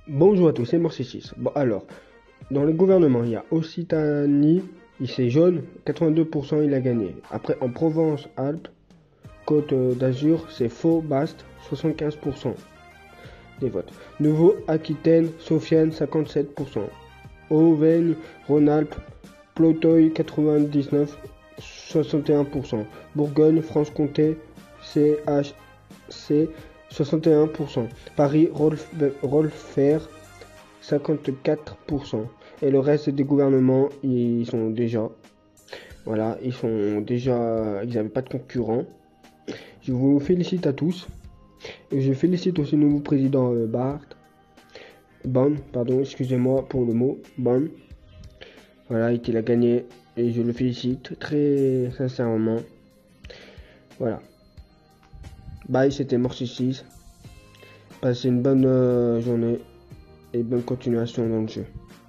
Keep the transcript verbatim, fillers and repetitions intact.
Bonjour à tous, c'est Morsi six. Bon alors, dans le gouvernement, il y a Occitanie, il c'est jaune, quatre-vingt-deux pour cent il a gagné. Après en Provence-Alpes, Côte d'Azur, c'est faux, Baste, soixante-quinze pour cent des votes. Nouveau-Aquitaine, Sofiane, cinquante-sept pour cent. Auvergne-Rhône-Alpes, Plotoy, quatre-vingt-dix-neuf, soixante et un pour cent. Bourgogne, Franche-Comté, C H C, soixante et un pour cent. Paris, Rolfer, cinquante-quatre pour cent. Et le reste des gouvernements, ils sont déjà, voilà, ils sont déjà, ils n'avaient pas de concurrents. Je vous félicite à tous. Et je félicite aussi le nouveau président euh, Bart. Bon, pardon, excusez-moi pour le mot. Bon. Voilà, il a gagné. Et je le félicite très sincèrement. Voilà. Bye, c'était Morsi six. Passez une bonne euh, journée et bonne continuation dans le jeu.